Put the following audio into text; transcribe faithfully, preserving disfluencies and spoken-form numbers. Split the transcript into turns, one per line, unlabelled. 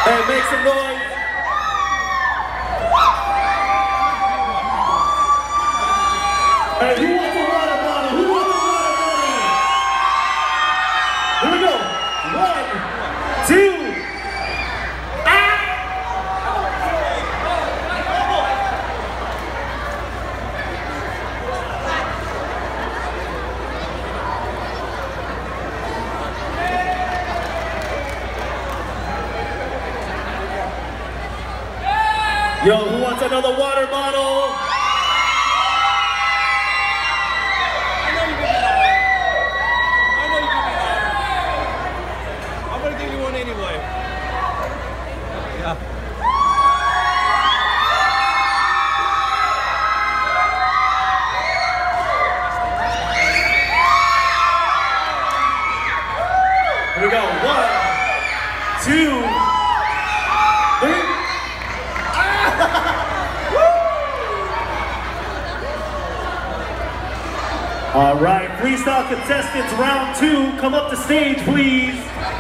Hey, make some noise. Hey, who wants a water bottle? Who wants a water bottle? Here we go. One, two. Yo, who wants another water bottle?
I know you can be loud. I know you can be loud. I'm gonna give you one anyway. Yeah.
Here we go. One, two, three. All right, freestyle contestants, round two, come up to stage, please.